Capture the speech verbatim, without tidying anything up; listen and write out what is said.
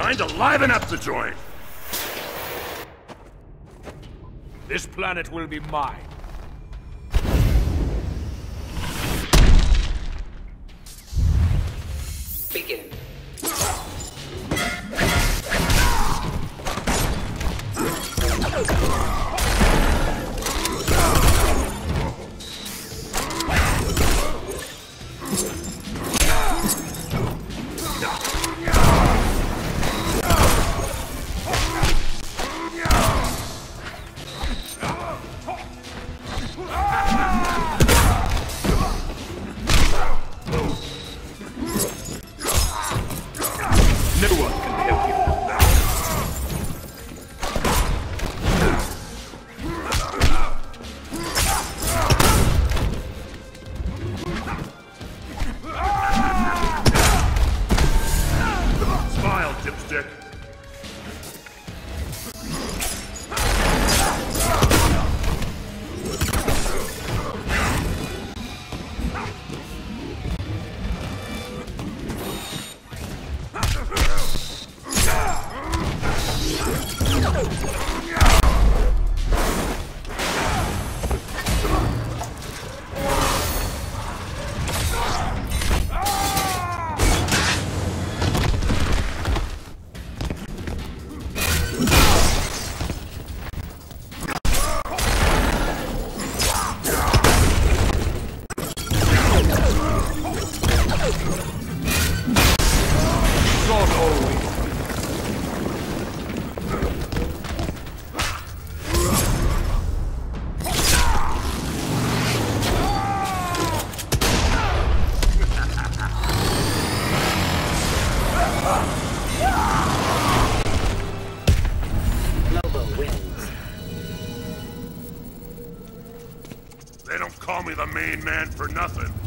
Time to liven up the joint! This planet will be mine. Begin. No one can help you. Smile, dipstick! Not always. Lobo wins. They don't call me the main man for nothing.